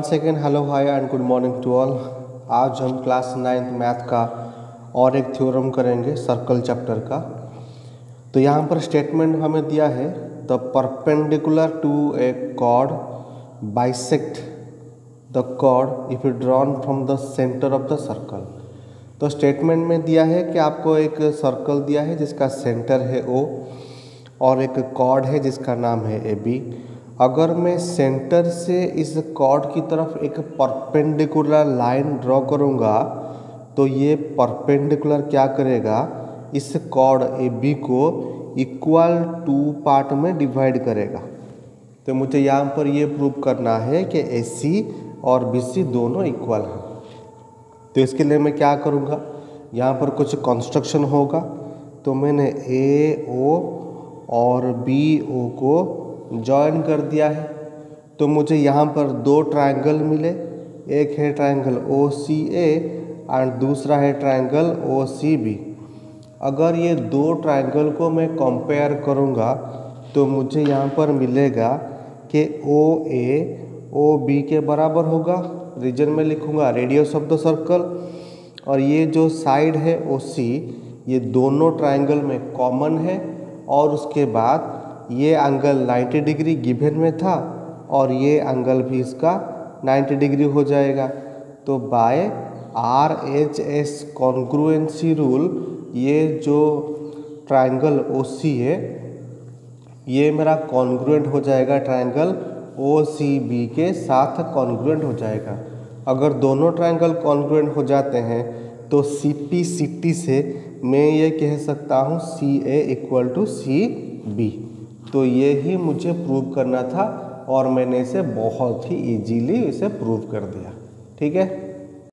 Once again hello hi and good morning to all. आज हम class 9th math का और एक थ्योरम करेंगे सर्कल चैप्टर का। तो यहाँ पर स्टेटमेंट हमें दिया है the perpendicular to a chord bisect the chord if it drawn from the centre of the circle. तो स्टेटमेंट में दिया है कि आपको एक सर्कल दिया है जिसका सेंटर है O और एक कॉर्ड है जिसका नाम है AB। अगर मैं सेंटर से इस कॉर्ड की तरफ एक परपेंडिकुलर लाइन ड्रॉ करूँगा तो ये परपेंडिकुलर क्या करेगा, इस कॉर्ड AB को इक्वल 2 पार्ट में डिवाइड करेगा। तो मुझे यहाँ पर ये प्रूव करना है कि AC और BC दोनों इक्वल हैं। तो इसके लिए मैं क्या करूँगा, यहाँ पर कुछ कंस्ट्रक्शन होगा। तो मैंने AO और BO को जॉइन कर दिया है। तो मुझे यहाँ पर दो ट्रायंगल मिले, एक है ट्रायंगल OCA एंड दूसरा है ट्रायंगल OCB। अगर ये दो ट्रायंगल को मैं कंपेयर करूँगा तो मुझे यहाँ पर मिलेगा कि OA OB के बराबर होगा। रीजन में लिखूँगा रेडियस ऑफ द सर्कल, और ये जो साइड है OC ये दोनों ट्रायंगल में कॉमन है। और उसके बाद ये एंगल 90 डिग्री गिवन में था और ये एंगल भी इसका 90 डिग्री हो जाएगा। तो बाय RHS कॉन्ग्रुएंसी रूल ये जो ट्रायंगल OC है ये मेरा कॉन्ग्रुएंट हो जाएगा, ट्रायंगल OCB के साथ कॉन्ग्रुएंट हो जाएगा। अगर दोनों ट्रायंगल कॉन्ग्रुएंट हो जाते हैं तो CP/CT से मैं ये कह सकता हूँ CA इक्वल टू CB। तो ये ही मुझे प्रूव करना था और मैंने इसे बहुत ही इजीली इसे प्रूव कर दिया। ठीक है।